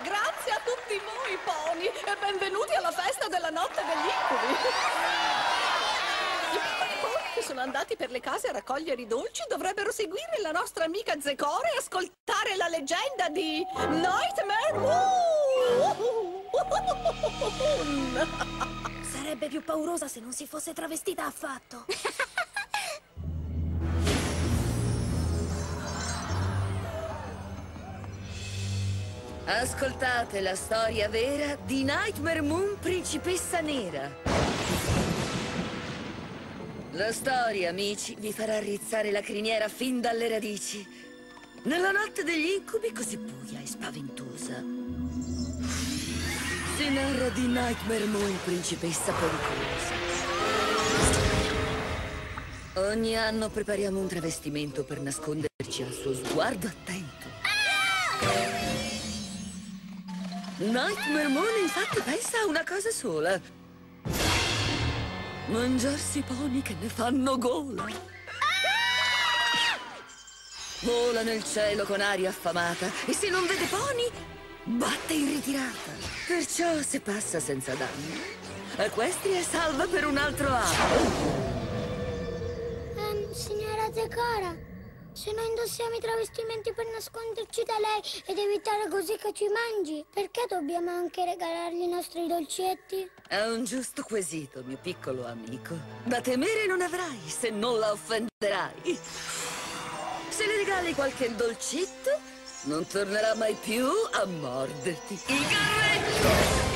Grazie a tutti voi, pony, e benvenuti alla festa della notte degli incubi. I piccoli pony che sono andati per le case a raccogliere i dolci dovrebbero seguire la nostra amica Zecore e ascoltare la leggenda di Nightmare Moon. Sarebbe più paurosa se non si fosse travestita affatto. Ascoltate la storia vera di Nightmare Moon, principessa nera. La storia, amici, vi farà rizzare la criniera fin dalle radici. Nella notte degli incubi così buia e spaventosa, si narra di Nightmare Moon, principessa pericolosa. Ogni anno prepariamo un travestimento per nasconderci al suo sguardo attento. Nightmare Moon infatti pensa a una cosa sola: mangiarsi pony che ne fanno gola. Vola nel cielo con aria affamata e se non vede pony batte in ritirata. Perciò se passa senza danni, Equestria è salva per un altro anno. Signora Zecore, se noi indossiamo i travestimenti per nasconderci da lei ed evitare così che ci mangi, perché dobbiamo anche regalargli i nostri dolcetti? È un giusto quesito, mio piccolo amico. Da temere non avrai se non la offenderai. Se le regali qualche dolcetto, non tornerà mai più a morderti il corretto.